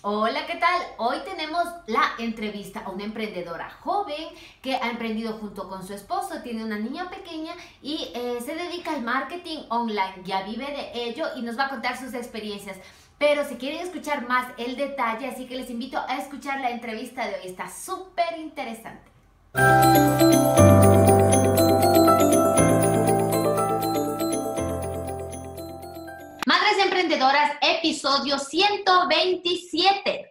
Hola, ¿qué tal? Hoy tenemos la entrevista a una emprendedora joven que ha emprendido junto con su esposo, tiene una niña pequeña y se dedica al marketing online, ya vive de ello y nos va a contar sus experiencias. Pero si quieren escuchar más el detalle, así que les invito a escuchar la entrevista de hoy, está súper interesante. Madres Emprendedoras, episodio 127.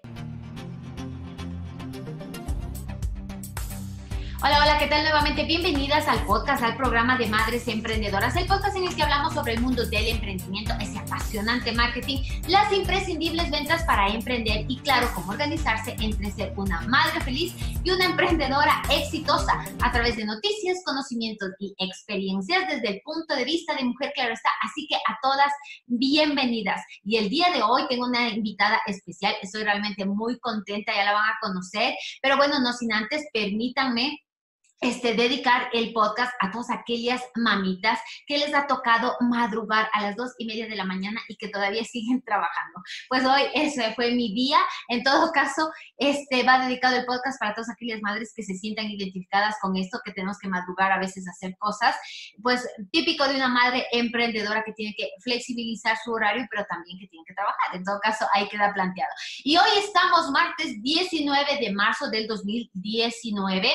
Hola, hola, ¿qué tal? Nuevamente bienvenidas al podcast, al programa de Madres Emprendedoras, el podcast en el que hablamos sobre el mundo del emprendimiento, ese apasionante marketing, las imprescindibles ventas para emprender y claro, cómo organizarse entre ser una madre feliz y una emprendedora exitosa a través de noticias, conocimientos y experiencias desde el punto de vista de mujer, claro está. Así que a todas, bienvenidas. Y el día de hoy tengo una invitada especial, estoy realmente muy contenta, ya la van a conocer, pero bueno, no sin antes, permítanme dedicar el podcast a todas aquellas mamitas que les ha tocado madrugar a las 2:30 de la mañana y que todavía siguen trabajando. Pues hoy ese fue mi día. En todo caso, va dedicado el podcast para todas aquellas madres que se sientan identificadas con esto, que tenemos que madrugar a veces a hacer cosas, pues típico de una madre emprendedora que tiene que flexibilizar su horario, pero también que tiene que trabajar. En todo caso, ahí queda planteado. Y hoy estamos martes 19 de marzo del 2019.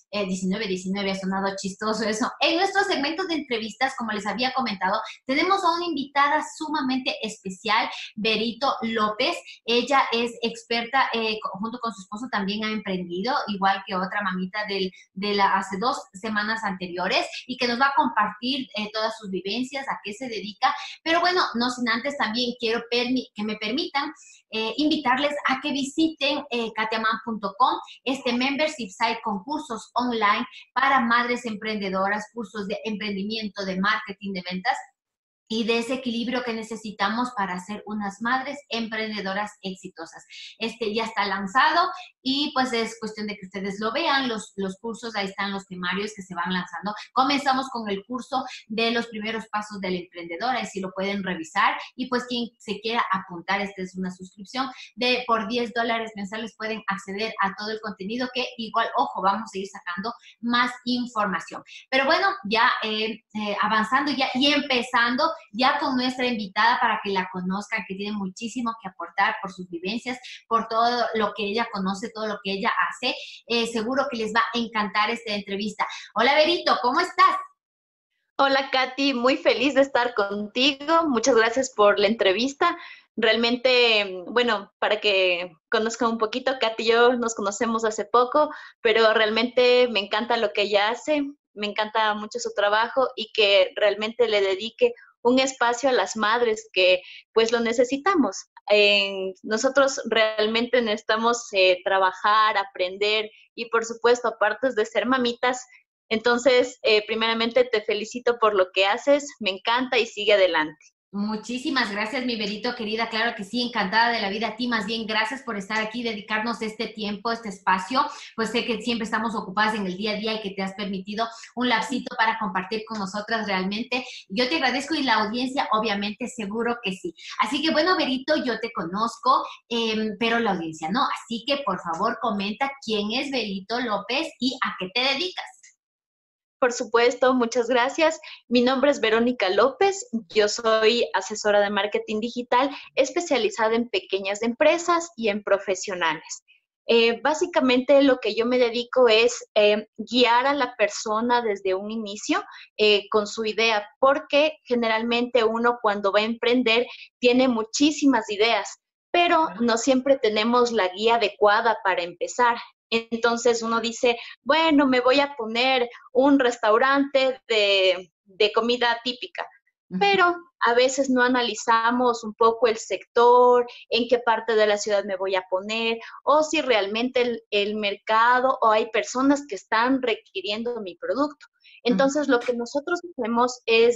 19 ha sonado chistoso eso. En nuestros segmentos de entrevistas, como les había comentado, tenemos a una invitada sumamente especial, Berito López. Ella es experta, junto con su esposo también ha emprendido, igual que otra mamita hace 2 semanas anteriores, y que nos va a compartir todas sus vivencias, a qué se dedica. Pero bueno, no sin antes también quiero que me permitan invitarles a que visiten katiaman.com, este membership site con cursos online para madres emprendedoras, cursos de emprendimiento, de marketing, de ventas y de ese equilibrio que necesitamos para ser unas madres emprendedoras exitosas. Ya está lanzado y pues es cuestión de que ustedes lo vean, los cursos, ahí están los temarios que se van lanzando. Comenzamos con el curso de los primeros pasos del emprendedor, ahí sí lo pueden revisar, y pues quien se quiera apuntar, esta es una suscripción por $10 mensuales, pueden acceder a todo el contenido que igual, ojo, vamos a ir sacando más información. Pero bueno, ya avanzando ya y empezando ya con nuestra invitada para que la conozcan, que tiene muchísimo que aportar por sus vivencias, por todo lo que ella conoce, todo lo que ella hace. Seguro que les va a encantar esta entrevista. Hola, Berito, ¿cómo estás? Hola, Katy, muy feliz de estar contigo. Muchas gracias por la entrevista. Realmente, bueno, para que conozcan un poquito, Katy y yo nos conocemos hace poco, pero realmente me encanta lo que ella hace, me encanta mucho su trabajo y que realmente le dedique un espacio a las madres que pues lo necesitamos. Nosotros realmente necesitamos trabajar, aprender y por supuesto, aparte de ser mamitas, entonces, primeramente te felicito por lo que haces, me encanta y sigue adelante. Muchísimas gracias, mi Berito querida. Claro que sí, encantada de la vida. A ti más bien, gracias por estar aquí, dedicarnos este tiempo, este espacio. Pues sé que siempre estamos ocupadas en el día a día y que te has permitido un lapsito para compartir con nosotras realmente. Yo te agradezco y la audiencia, obviamente, seguro que sí. Así que bueno, Berito, yo te conozco, pero la audiencia no. Así que por favor, comenta quién es Berito López y a qué te dedicas. Por supuesto, muchas gracias. Mi nombre es Verónica López, yo soy asesora de marketing digital especializada en pequeñas empresas y en profesionales. Básicamente lo que yo me dedico es guiar a la persona desde un inicio con su idea, porque generalmente uno cuando va a emprender tiene muchísimas ideas, pero no siempre tenemos la guía adecuada para empezar. Entonces uno dice, bueno, me voy a poner un restaurante de comida típica, pero a veces no analizamos un poco el sector, en qué parte de la ciudad me voy a poner, o si realmente el mercado o hay personas que están requiriendo mi producto. Entonces, lo que nosotros hacemos es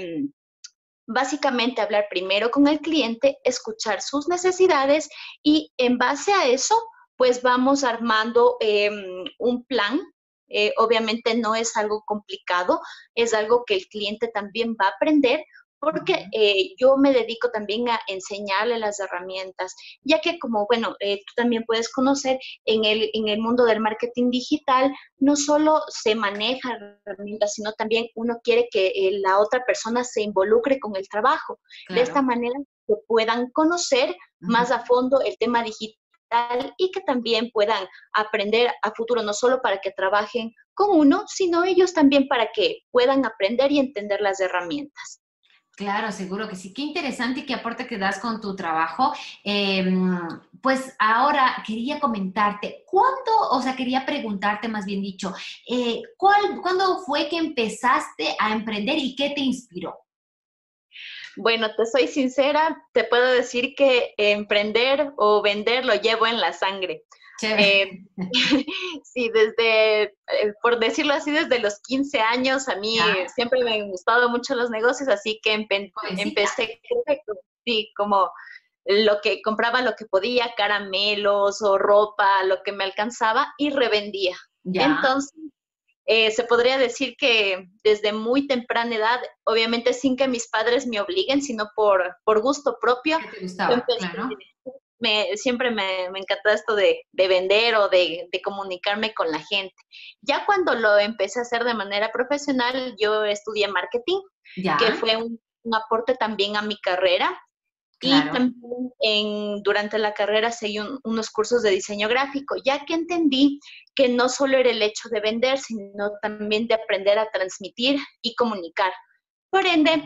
básicamente hablar primero con el cliente, escuchar sus necesidades y en base a eso, pues vamos armando un plan. Obviamente no es algo complicado, es algo que el cliente también va a aprender porque yo me dedico también a enseñarle las herramientas, ya que como, bueno, tú también puedes conocer en el mundo del marketing digital, no solo se maneja herramientas, sino también uno quiere que la otra persona se involucre con el trabajo. De esta Claro. manera que puedan conocer más a fondo el tema digital y que también puedan aprender a futuro, no solo para que trabajen con uno, sino ellos también para que puedan aprender y entender las herramientas. Claro, seguro que sí. Qué interesante y qué aporte que das con tu trabajo. Eh, pues ahora quería comentarte, quería preguntarte más bien dicho, ¿cuándo fue que empezaste a emprender y qué te inspiró? Bueno, te soy sincera, te puedo decir que emprender o vender lo llevo en la sangre. Chévere. Eh, sí, por decirlo así, desde los 15 años, a mí Ya, siempre me han gustado mucho los negocios, así que jovencita. empecé, sí, como lo que compraba, lo que podía, caramelos o ropa, lo que me alcanzaba y revendía. Ya, Entonces, se podría decir que desde muy temprana edad, obviamente sin que mis padres me obliguen, sino por gusto propio, ¿qué te yo gustaba? empecé, Claro. siempre me encantó esto de vender o de comunicarme con la gente. Ya cuando lo empecé a hacer de manera profesional, yo estudié marketing, que Ya, fue un aporte también a mi carrera. Y claro. también durante la carrera seguí unos cursos de diseño gráfico, ya que entendí que no solo era el hecho de vender, sino también de aprender a transmitir y comunicar. Por ende,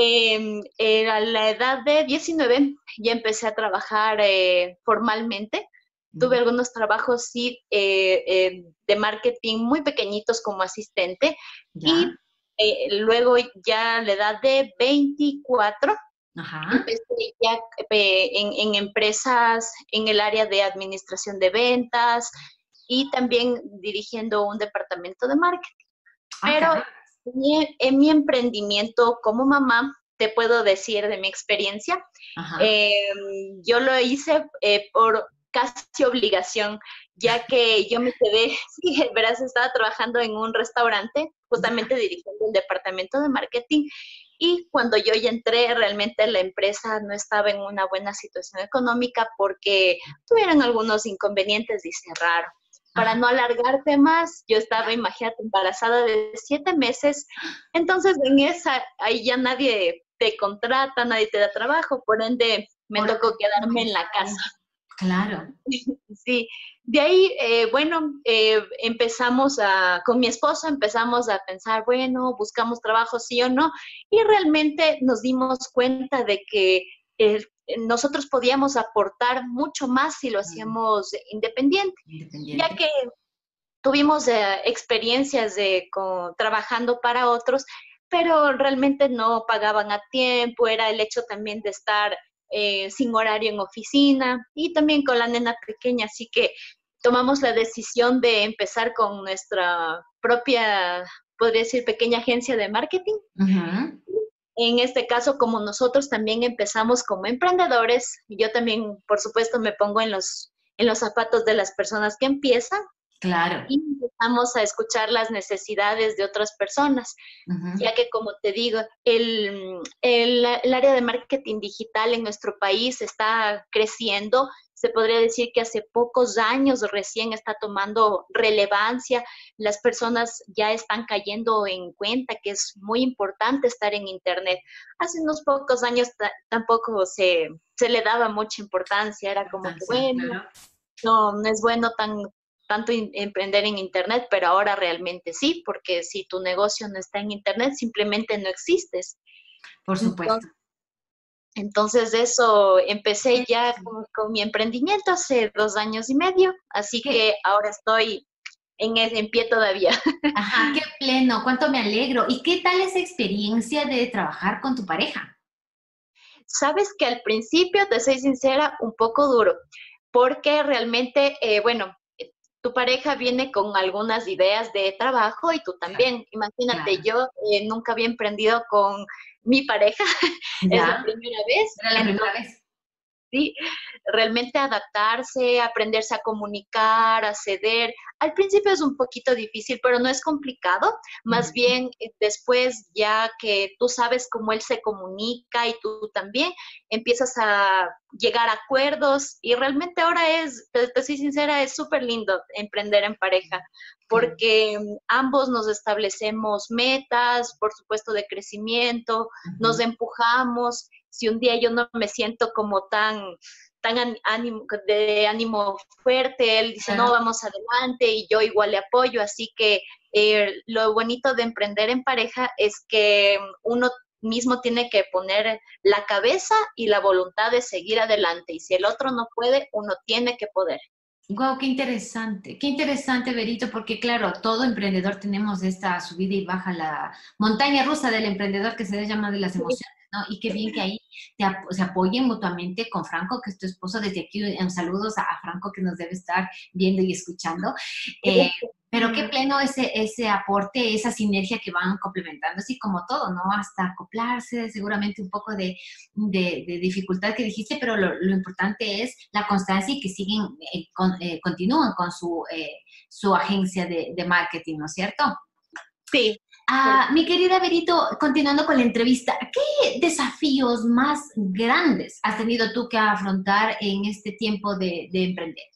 a la edad de 19 ya empecé a trabajar formalmente. Tuve algunos trabajos, sí, de marketing muy pequeñitos como asistente. Ya, Y luego ya a la edad de 24 ajá. empecé ya en empresas en el área de administración de ventas y también dirigiendo un departamento de marketing. Ah, Pero caramba. en mi emprendimiento como mamá, te puedo decir de mi experiencia, Ajá. eh, yo lo hice por casi obligación, ya que yo me quedé, sí, verás, estaba trabajando en un restaurante, Ya. justamente dirigiendo el departamento de marketing, y cuando yo ya entré, realmente la empresa no estaba en una buena situación económica porque tuvieron algunos inconvenientes y cerraron. Para Ajá. no alargarte más, yo estaba, Ya. imagínate, embarazada de 7 meses, entonces en ahí ya nadie te contrata, nadie te da trabajo, por ende me Por tocó quedarme en la casa. necesario. Claro. Sí, de ahí, bueno, con mi esposo empezamos a pensar, bueno, buscamos trabajo, sí o no, y realmente nos dimos cuenta de que nosotros podíamos aportar mucho más si lo Mm, hacíamos independiente, ya independiente. que tuvimos experiencias trabajando para otros, pero realmente no pagaban a tiempo, era el hecho también de estar sin horario en oficina y también con la nena pequeña, así que tomamos la decisión de empezar con nuestra propia, podría decir, pequeña agencia de marketing. Ujú. En este caso, como nosotros también empezamos como emprendedores, yo también, por supuesto, me pongo en los zapatos de las personas que empiezan Claro. y empezamos a escuchar las necesidades de otras personas, Ujú. ya que como te digo, el área de marketing digital en nuestro país está creciendo. Se podría decir que hace pocos años recién está tomando relevancia. Las personas ya están cayendo en cuenta que es muy importante estar en Internet. Hace unos pocos años tampoco se le daba mucha importancia. Era como que, Importancia, bueno, claro. no es bueno tanto emprender en Internet, pero ahora realmente sí, porque si tu negocio no está en Internet, simplemente no existes. Por supuesto. Entonces, de eso empecé ¿Qué, ya con mi emprendimiento hace 2 años y medio, así qué, que ahora estoy en pie todavía. ajá, qué pleno, cuánto me alegro. ¿Y qué tal esa experiencia de trabajar con tu pareja? Sabes que al principio, te soy sincera, un poco duro, porque realmente, bueno, tu pareja viene con algunas ideas de trabajo y tú Claro, también. Imagínate, claro. yo nunca había emprendido con mi pareja, es la Ya, primera vez, era la primera entonces vez. ¿sí? Realmente adaptarse, aprenderse a comunicar, a ceder. Al principio es un poquito difícil, pero no es complicado. Más Ujú. bien, después, ya que tú sabes cómo él se comunica y tú también, empiezas a llegar a acuerdos y realmente ahora te soy sincera, es súper lindo emprender en pareja Claro. porque ambos nos establecemos metas, por supuesto, de crecimiento, nos Ujú. empujamos. Si un día yo no me siento como de ánimo fuerte, él dice, no, Claro. vamos adelante y yo igual le apoyo. Así que lo bonito de emprender en pareja es que uno mismo tiene que poner la cabeza y la voluntad de seguir adelante. Y si el otro no puede, uno tiene que poder. Wow, qué interesante, Berito, porque claro, todo emprendedor tenemos esta subida y baja, la montaña rusa del emprendedor que se le llama de las emociones, ¿no? Y qué bien que ahí se apoyen mutuamente con Franco, que es tu esposo. Desde aquí, saludos a Franco que nos debe estar viendo y escuchando. Eh, pero qué pleno ese aporte, esa sinergia que van complementando, así como todo, ¿no? Hasta acoplarse, seguramente un poco de dificultad que dijiste, pero lo importante es la constancia y que siguen, continúan con su agencia de marketing, ¿no es cierto? Sí. Ah, mi querida Berito, continuando con la entrevista, ¿qué desafíos más grandes has tenido tú que afrontar en este tiempo de emprender?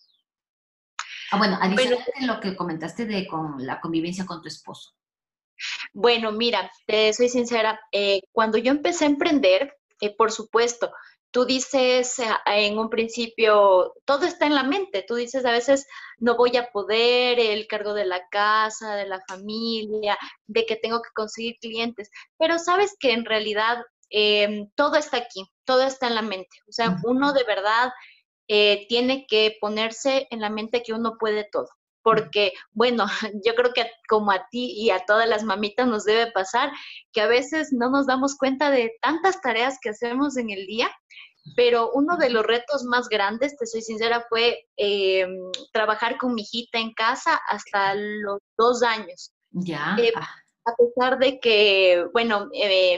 Ah, bueno, Bueno, adicional de lo que comentaste de con la convivencia con tu esposo. Bueno, mira, te soy sincera, cuando yo empecé a emprender, por supuesto, tú dices en un principio, todo está en la mente, tú dices a veces no voy a poder, el cargo de la casa, de la familia, de que tengo que conseguir clientes, pero sabes que en realidad todo está aquí, todo está en la mente, o sea, uno de verdad tiene que ponerse en la mente que uno puede todo. Porque, bueno, yo creo que como a ti y a todas las mamitas nos debe pasar que a veces no nos damos cuenta de tantas tareas que hacemos en el día, pero uno de los retos más grandes, te soy sincera, fue trabajar con mi hijita en casa hasta los 2 años. Ya, Eh, a pesar de que, bueno,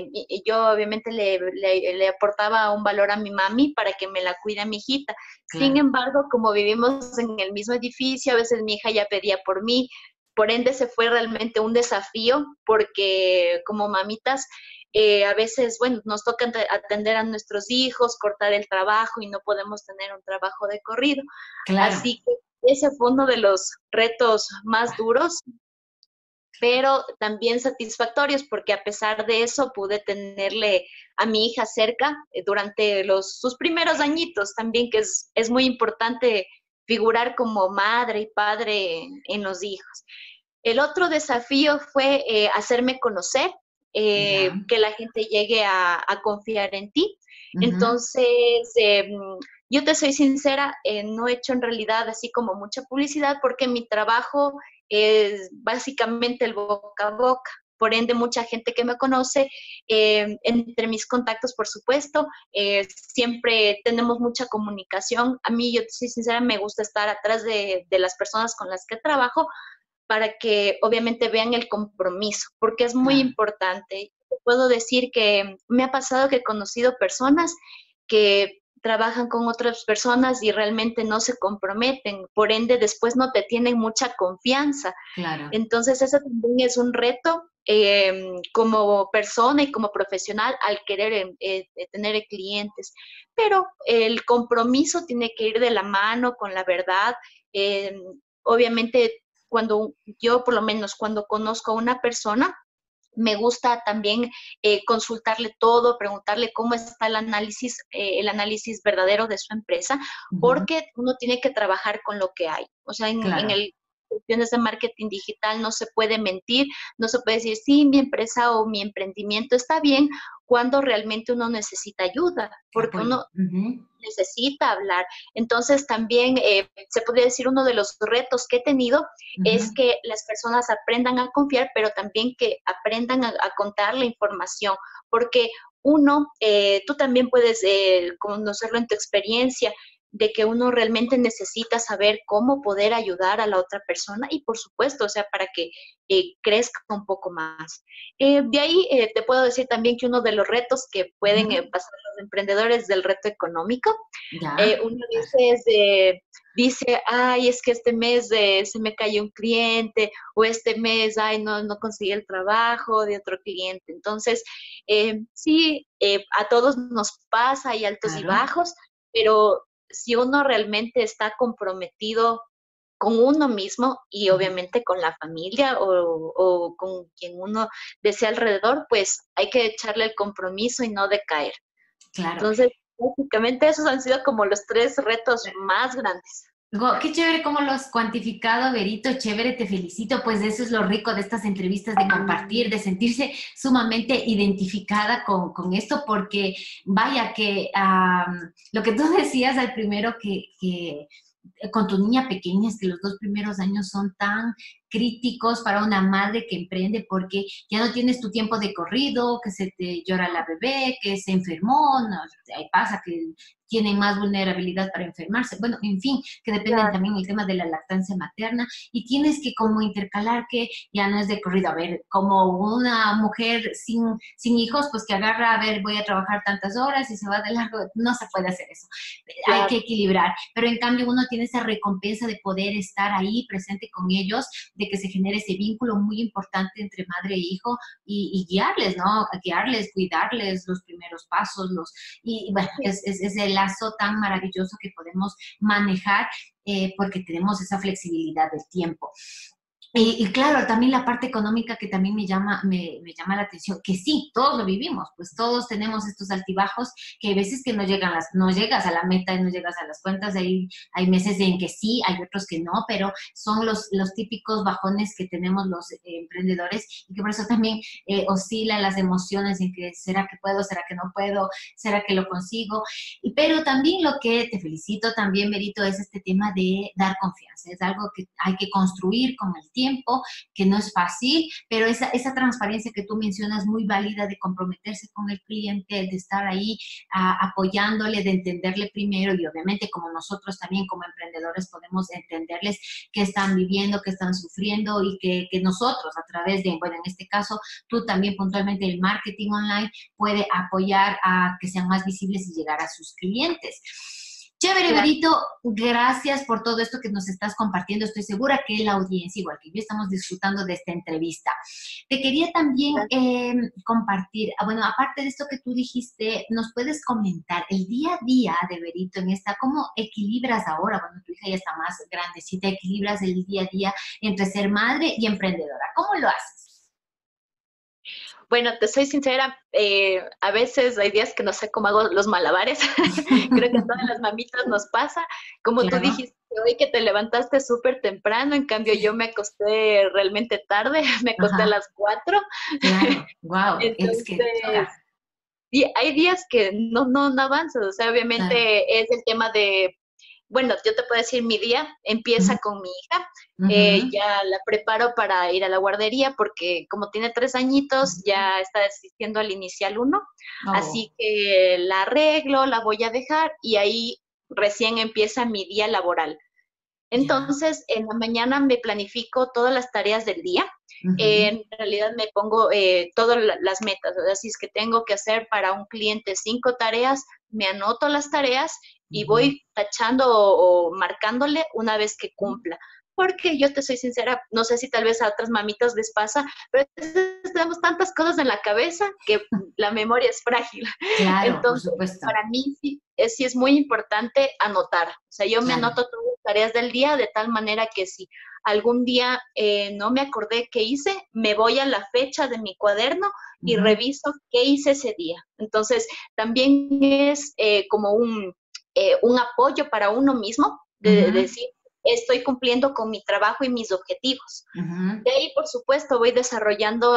yo obviamente le aportaba un valor a mi mami para que me la cuide a mi hijita. Sin claro. embargo, como vivimos en el mismo edificio, a veces mi hija ya pedía por mí, por ende se fue realmente un desafío porque como mamitas, a veces, bueno, nos toca atender a nuestros hijos, cortar el trabajo y no podemos tener un trabajo de corrido. Claro. Así que ese fue uno de los retos más duros, pero también satisfactorios porque a pesar de eso pude tenerle a mi hija cerca durante sus primeros añitos también, que es muy importante figurar como madre y padre en los hijos. El otro desafío fue hacerme conocer, Ya. que la gente llegue a confiar en ti. Ujú. Entonces, yo te soy sincera, no he hecho en realidad así como mucha publicidad porque mi trabajo es básicamente el boca a boca. Por ende, mucha gente que me conoce, entre mis contactos, por supuesto, siempre tenemos mucha comunicación. A mí, yo te soy sincera, me gusta estar atrás de las personas con las que trabajo para que obviamente vean el compromiso, porque es muy Claro. importante. Puedo decir que me ha pasado que he conocido personas que trabajan con otras personas y realmente no se comprometen, por ende después no te tienen mucha confianza. Claro. Entonces, eso también es un reto como persona y como profesional al querer tener clientes. Pero el compromiso tiene que ir de la mano con la verdad. Eh, Obviamente, cuando yo, por lo menos, cuando conozco a una persona, me gusta también consultarle todo, preguntarle cómo está el análisis verdadero de su empresa, Ujú. porque uno tiene que trabajar con lo que hay. O sea, en Claro. el cuestiones de marketing digital no se puede mentir, no se puede decir, sí, mi empresa o mi emprendimiento está bien cuando realmente uno necesita ayuda, porque Apoyo. uno Ujú. necesita hablar. Entonces también se podría decir uno de los retos que he tenido es Ujú. que las personas aprendan a confiar, pero también que aprendan a contar la información, porque uno, tú también puedes conocerlo en tu experiencia, de que uno realmente necesita saber cómo poder ayudar a la otra persona y por supuesto, o sea, para que crezca un poco más. De ahí te puedo decir también que uno de los retos que pueden pasar los emprendedores es el reto económico. Ya. Uno dice, ay, es que este mes se me cayó un cliente, o este mes, ay, no conseguí el trabajo de otro cliente. Entonces, sí, a todos nos pasa, hay altos y Claro. bajos, pero si uno realmente está comprometido con uno mismo y obviamente con la familia o con quien uno desea alrededor, pues hay que echarle el compromiso y no decaer. Claro. Entonces, básicamente esos han sido como los 3 retos más grandes. Qué chévere cómo lo has cuantificado, Berito, chévere, te felicito, pues eso es lo rico de estas entrevistas, de compartir, de sentirse sumamente identificada con esto, porque vaya que lo que tú decías al primero que con tu niña pequeña es que los 2 primeros años son tan críticos para una madre que emprende porque ya no tienes tu tiempo de corrido, que se te llora la bebé, que se enfermó, no, ahí pasa que tienen más vulnerabilidad para enfermarse, bueno, en fin, que dependen Claro, también el tema de la lactancia materna y tienes que como intercalar que ya no es de corrido, a ver, como una mujer sin hijos, pues que agarra, a ver, voy a trabajar tantas horas y se va de largo, no se puede hacer eso, hay que claro, equilibrar, pero en cambio uno tiene esa recompensa de poder estar ahí presente con ellos, de que se genere ese vínculo muy importante entre madre e hijo y guiarles, ¿no? Guiarles, cuidarles los primeros pasos, y bueno, es el lazo tan maravilloso que podemos manejar porque tenemos esa flexibilidad del tiempo. Y claro, también la parte económica que también me llama la atención, que sí, todos lo vivimos, pues todos tenemos estos altibajos que hay veces que no llegas a la meta y no llegas a las cuentas, hay meses en que sí, hay otros que no, pero son los típicos bajones que tenemos los emprendedores y que por eso también oscilan las emociones en que será que puedo, será que no puedo, será que lo consigo, pero también lo que te felicito también, Berito, es este tema de dar confianza, es algo que hay que construir con el tiempo, que no es fácil, pero esa transparencia que tú mencionas muy válida de comprometerse con el cliente, de estar ahí apoyándole, de entenderle primero y obviamente como nosotros también como emprendedores podemos entenderles qué están viviendo, qué están sufriendo y que nosotros a través de, bueno, en este caso, tú también puntualmente el marketing online puede apoyar a que sean más visibles y llegar a sus clientes. Chévere, claro. Berito, gracias por todo esto que nos estás compartiendo. Estoy segura que la audiencia, igual que yo, estamos disfrutando de esta entrevista. Te quería también compartir, bueno, aparte de esto que tú dijiste, ¿nos puedes comentar el día a día de Berito en esta, cómo equilibras ahora, bueno, tu hija ya está más grandecita, equilibras el día a día entre ser madre y emprendedora? ¿Cómo lo haces? Bueno, te soy sincera, a veces hay días que no sé cómo hago los malabares. Creo que a todas las mamitas nos pasa. Como tú Claro, dijiste hoy que te levantaste súper temprano, en cambio yo me acosté realmente tarde, me acosté a ajá, las 4. claro, wow, es que Entonces, toca, y hay días que no avanzas. O sea, claro. obviamente es el tema de, bueno, yo te puedo decir, mi día empieza Ujú, con mi hija. ujú. Ya la preparo para ir a la guardería porque como tiene 3 añitos, ya está asistiendo al inicial 1. Oh, Así que la arreglo, la voy a dejar y ahí recién empieza mi día laboral. ya. Entonces, en la mañana me planifico todas las tareas del día. Ujú, En realidad me pongo todas las metas. O sea, si es que tengo que hacer para un cliente 5 tareas, me anoto las tareas y ujú, voy tachando o marcándole una vez que cumpla. Porque yo te soy sincera, no sé si tal vez a otras mamitas les pasa, pero a veces tenemos tantas cosas en la cabeza que la memoria es frágil. claro, por Entonces, supuesto. para mí sí es muy importante anotar. O sea, yo me Claro. anoto todas las tareas del día de tal manera que si algún día no me acordé qué hice, me voy a la fecha de mi cuaderno y Ujú, reviso qué hice ese día. Entonces, también es como un apoyo para uno mismo de ujú, decir, estoy cumpliendo con mi trabajo y mis objetivos. ujú, De ahí, por supuesto, voy desarrollando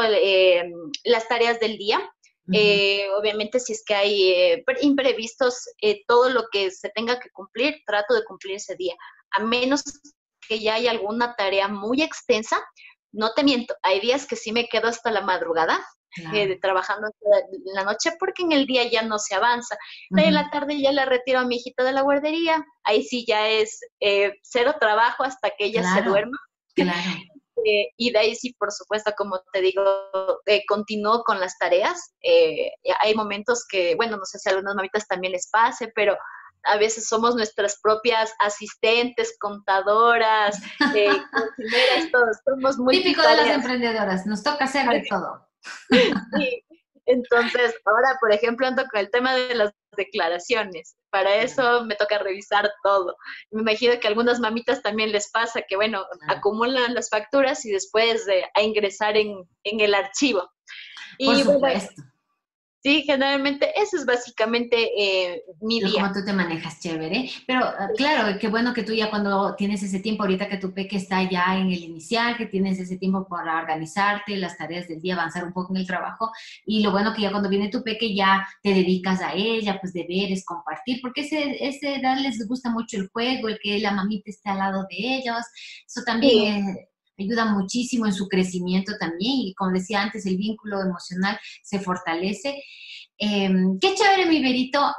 las tareas del día. ujú. Obviamente, si es que hay imprevistos, todo lo que se tenga que cumplir, trato de cumplir ese día. A menos que ya haya alguna tarea muy extensa, no te miento, hay días que sí me quedo hasta la madrugada, Claro. trabajando en la noche porque en el día ya no se avanza. De ahí en Ujú. la tarde ya la retiro a mi hijita de la guardería. Ahí sí ya es cero trabajo hasta que ella se Claro, duerma. claro. Y de ahí sí, por supuesto, como te digo, continúo con las tareas. Hay momentos que, bueno, no sé si a algunas mamitas también les pase, pero a veces somos nuestras propias asistentes, contadoras, cocineras, todos, somos Típico de las multitareas. emprendedoras, nos toca hacer de todo. Sí. Entonces, ahora, por ejemplo, ando con el tema de las declaraciones. Para Claro, eso me toca revisar todo. Me imagino que a algunas mamitas también les pasa que, bueno, claro. acumulan las facturas y después a ingresar en el archivo. Por Y bueno, supuesto. sí, generalmente ese es básicamente mi día. Como tú te manejas, chévere. Pero claro, qué bueno que tú ya cuando tienes ese tiempo, ahorita que tu peque está ya en el inicial, que tienes ese tiempo para organizarte, las tareas del día, avanzar un poco en el trabajo. Y lo bueno que ya cuando viene tu peque ya te dedicas a ella, pues deberes, compartir, porque ese edad les gusta mucho el juego, el que la mamita esté al lado de ellos. Eso también Sí, ayuda muchísimo en su crecimiento también. Y como decía antes, el vínculo emocional se fortalece. Qué chévere, mi Berito.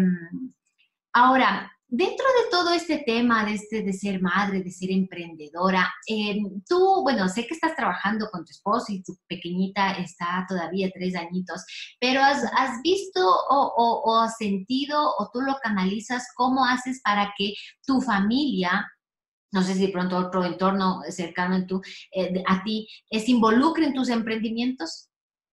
Ahora, dentro de todo este tema de ser madre, de ser emprendedora, tú, bueno, sé que estás trabajando con tu esposo y tu pequeñita está todavía 3 añitos, pero has visto o has sentido o tú lo canalizas, cómo haces para que tu familia, no sé si de pronto otro entorno cercano a ti, se involucre en tus emprendimientos?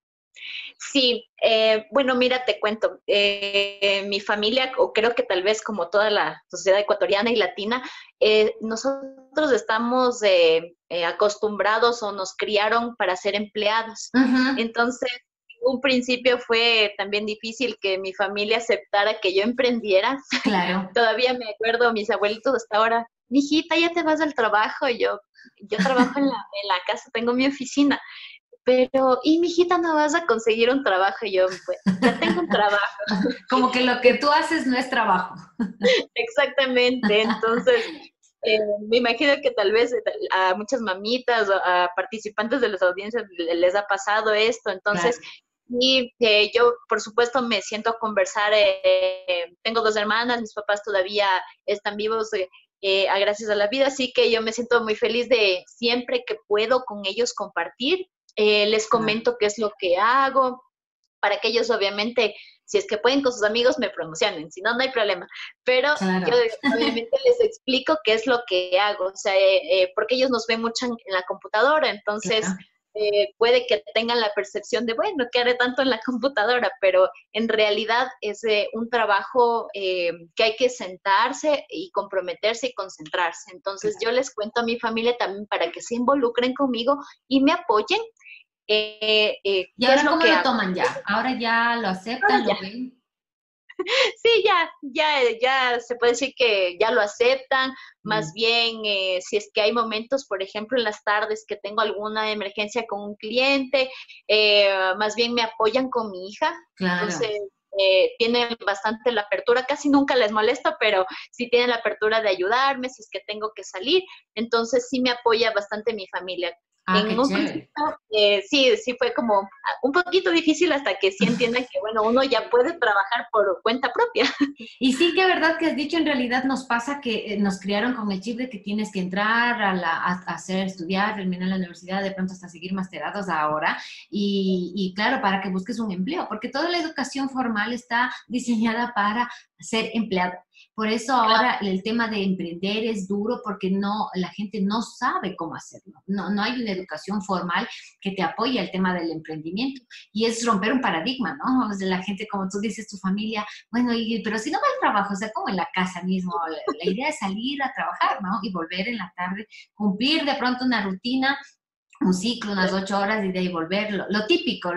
sí, bueno, mira, te cuento, mi familia, o creo que tal vez como toda la sociedad ecuatoriana y latina, nosotros estamos acostumbrados o nos criaron para ser empleados. Ujú, Entonces, en un principio fue también difícil que mi familia aceptara que yo emprendiera. claro. Todavía me acuerdo, mis abuelitos hasta ahora, mijita, ya te vas del trabajo, y yo trabajo en la casa, tengo mi oficina. Pero, ¿y mi hijita no vas a conseguir un trabajo? Y yo, pues, ya tengo un trabajo. Como que lo que tú haces no es trabajo. Exactamente. Entonces, me imagino que tal vez a muchas mamitas o a participantes de las audiencias les ha pasado esto. Claro. Entonces, y yo, por supuesto, me siento a conversar. Tengo 2 hermanas, mis papás todavía están vivos. Gracias a la vida, así que yo me siento muy feliz de siempre que puedo con ellos compartir. Les Claro, comento qué es lo que hago, para que ellos obviamente, si es que pueden con sus amigos, me promocionen, si no, no hay problema. Pero yo claro, obviamente les explico qué es lo que hago, o sea, porque ellos nos ven mucho en la computadora, entonces claro. puede que tengan la percepción de, bueno, ¿qué haré tanto en la computadora? Pero en realidad es un trabajo que hay que sentarse y comprometerse y concentrarse. Entonces yo les cuento a mi familia también para que se involucren conmigo y me apoyen. ¿Y ¿Qué es ahora lo cómo que lo hago? toman ya? ¿Ahora ya lo Ahora aceptan, lo ya. ven? Sí, ya se puede decir que ya lo aceptan. Más Mm, bien, si es que hay momentos, por ejemplo, en las tardes que tengo alguna emergencia con un cliente, más bien me apoyan con mi hija. claro. Entonces, tienen bastante la apertura, casi nunca les molesto, pero sí tienen la apertura de ayudarme si es que tengo que salir. Entonces, sí me apoya bastante mi familia. Ah, En qué un chévere. principio, sí fue como un poquito difícil hasta que sí entiendan que, bueno, uno ya puede trabajar por cuenta propia. Y sí, que verdad que has dicho, en realidad nos pasa que nos criaron con el chip de que tienes que entrar a hacer, estudiar, terminar la universidad, de pronto hasta seguir masterados ahora, y claro, para que busques un empleo, porque toda la educación formal está diseñada para ser empleado. Por eso ahora el tema de emprender es duro porque la gente no sabe cómo hacerlo. No hay una educación formal que te apoye al tema del emprendimiento. Y es romper un paradigma, ¿no? O sea, la gente, como tú dices, tu familia, bueno, pero si no va al trabajo, o sea, como en la casa mismo, la idea es salir a trabajar, ¿no? Y volver en la tarde, cumplir de pronto una rutina, un ciclo, unas 8 horas y de ahí volver, lo típico,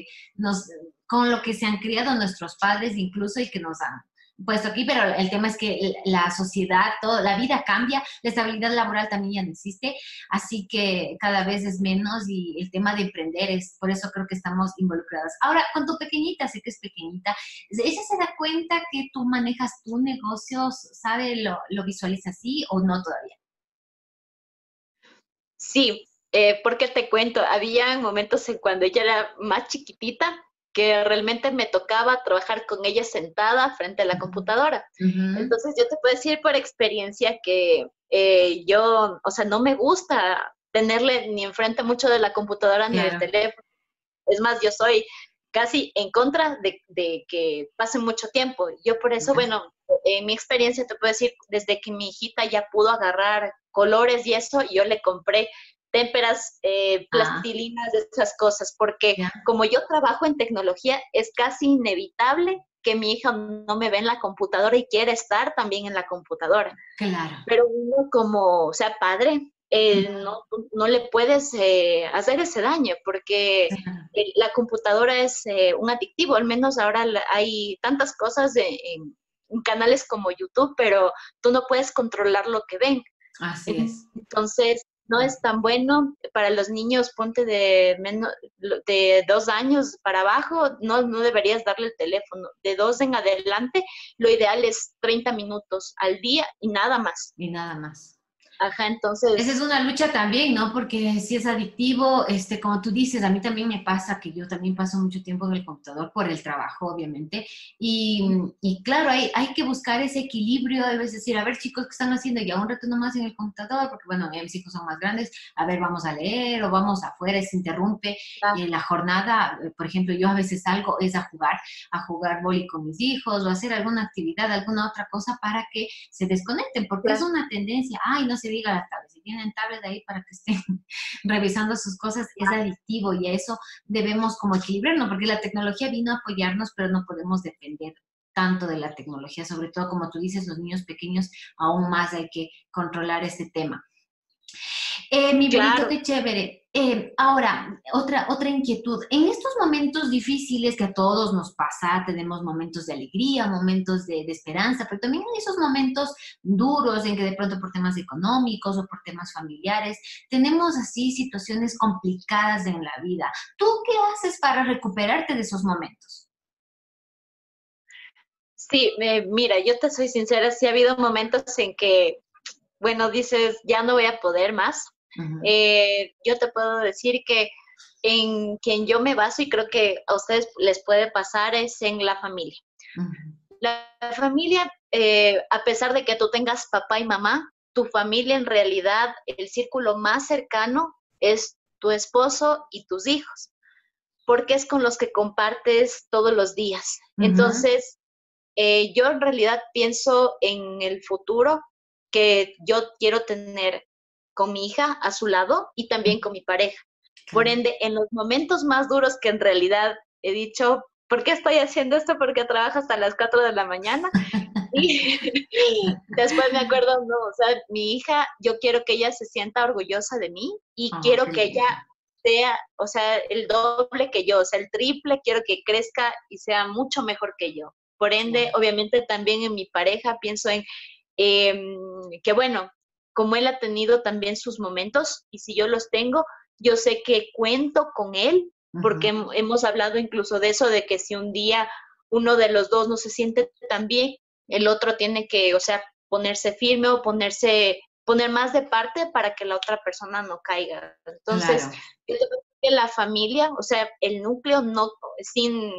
con lo que se han criado nuestros padres incluso y que nos han puesto aquí, pero el tema es que la sociedad, la vida cambia, la estabilidad laboral también ya no existe, así que cada vez es menos y el tema de emprender es, por eso creo que estamos involucrados. Ahora, con tu pequeñita, sé que es pequeñita, ¿ella se da cuenta que tú manejas tu negocio, sabe, lo visualiza así o no todavía? Sí, Porque te cuento, había momentos en cuando ella era más chiquitita que realmente me tocaba trabajar con ella sentada frente a la computadora. Ujú. Entonces yo te puedo decir por experiencia que yo, o sea, no me gusta tenerle ni enfrente mucho de la computadora ni del Claro. teléfono. Es más, yo soy casi en contra de que pase mucho tiempo. Yo por eso, Ya. bueno, en mi experiencia te puedo decir, desde que mi hijita ya pudo agarrar colores y eso, yo le compré témperas, Ah, plastilinas, de esas cosas, porque ya. como yo trabajo en tecnología, es casi inevitable que mi hija no me ve en la computadora y quiere estar también en la computadora. Claro. Pero uno como, o sea, padre, no, no le puedes hacer ese daño porque Claro. la computadora es un adictivo, al menos ahora hay tantas cosas en canales como YouTube, pero tú no puedes controlar lo que ven. Así es. Entonces, no es tan bueno para los niños, ponte de menos de 2 años para abajo, no, no deberías darle el teléfono. De 2 en adelante, lo ideal es 30 minutos al día y nada más. Y nada más. Ajá, Esa es entonces, una lucha también, ¿no? Porque si es adictivo, como tú dices, a mí también me pasa que yo también paso mucho tiempo en el computador por el trabajo, obviamente. Y claro, hay que buscar ese equilibrio, es decir, a ver, chicos, ¿qué están haciendo? Ya un rato nomás en el computador, porque bueno, ya mis hijos son más grandes, a ver, vamos a leer o vamos afuera, y se interrumpe la jornada. Por ejemplo, yo a veces salgo es a jugar boli con mis hijos o hacer alguna actividad, alguna otra cosa para que se desconecten, porque es claro, una tendencia, ay, no se diga las tablets, si tienen tablets ahí para que estén revisando sus cosas, es adictivo y a eso debemos como equilibrarnos, porque la tecnología vino a apoyarnos, pero no podemos depender tanto de la tecnología, sobre todo como tú dices, los niños pequeños, aún más hay que controlar este tema. Mi Berito, claro. qué chévere. Ahora, otra inquietud. En estos momentos difíciles que a todos nos pasa, tenemos momentos de alegría, momentos de esperanza, pero también en esos momentos duros en que de pronto por temas económicos o por temas familiares, tenemos así situaciones complicadas en la vida. ¿Tú qué haces para recuperarte de esos momentos? Sí, mira, yo te soy sincera, sí ha habido momentos en que, bueno, dices, ya no voy a poder más. Ujú, Yo te puedo decir que en quien yo me baso y creo que a ustedes les puede pasar es en la familia. ujú. La familia, a pesar de que tú tengas papá y mamá, tu familia en realidad, el círculo más cercano es tu esposo y tus hijos, porque es con los que compartes todos los días. Ujú. Entonces, yo en realidad pienso en el futuro que yo quiero tener con mi hija a su lado y también con mi pareja. Por Claro. ende, en los momentos más duros que en realidad he dicho, ¿por qué estoy haciendo esto? Porque trabajo hasta las 4 de la mañana. Y después me acuerdo, no, o sea, mi hija, yo quiero que ella se sienta orgullosa de mí y Oh, quiero qué que ella lindo. sea, o sea, el doble que yo, o sea, el triple, quiero que crezca y sea mucho mejor que yo. Por ende, Claro. obviamente también en mi pareja pienso en eh, que, bueno, como él ha tenido también sus momentos y si yo los tengo, yo sé que cuento con él, porque Ujú. hemos hablado incluso de eso, de que si un día uno de los dos no se siente tan bien, el otro tiene que, o sea, ponerse firme o poner más de parte para que la otra persona no caiga. Entonces, Claro. yo creo que la familia, o sea, el núcleo no, sin,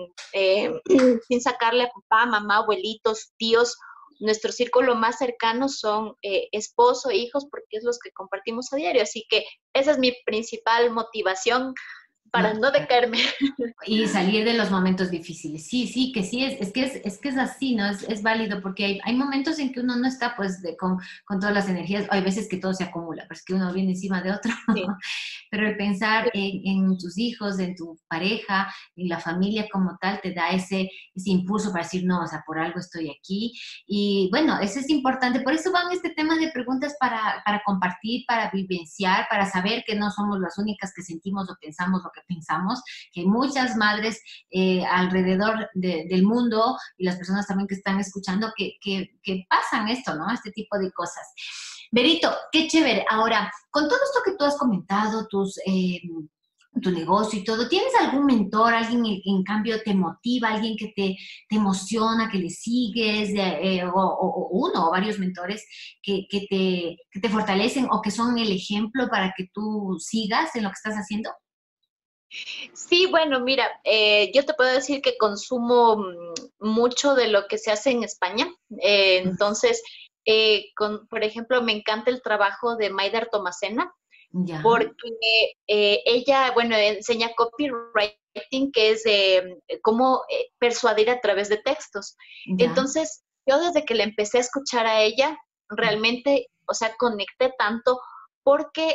sin sacarle a papá, mamá, abuelitos, tíos, nuestro círculo más cercano son esposo e hijos porque es los que compartimos a diario. Así que esa es mi principal motivación para No, no decaerme. y salir de los momentos difíciles. Sí, sí, que sí, es que es así, ¿no? Es válido porque hay momentos en que uno no está pues con todas las energías, hay veces que todo se acumula, pero es que uno viene encima de otro, Sí, pero el pensar en tus hijos, en tu pareja, en la familia como tal, te da ese impulso para decir, no, o sea, por algo estoy aquí. Y bueno, eso es importante, por eso van este tema de preguntas para compartir, para vivenciar, para saber que no somos las únicas que sentimos o pensamos lo que pensamos, que hay muchas madres alrededor del mundo y las personas también que están escuchando que pasan esto, ¿no? Este tipo de cosas. Berito, qué chévere. Ahora, con todo esto que tú has comentado, tu negocio y todo, ¿tienes algún mentor, alguien que en cambio te motiva, alguien que te emociona, que le sigues, o uno o varios mentores que te fortalecen o que son el ejemplo para que tú sigas en lo que estás haciendo? Sí, bueno, mira, yo te puedo decir que consumo mucho de lo que se hace en España. Entonces, por ejemplo, me encanta el trabajo de Maider Tomacena, Ya, porque ella, bueno, enseña copywriting, que es cómo persuadir a través de textos. ya. Entonces, yo desde que le empecé a escuchar a ella, realmente, o sea, conecté tanto porque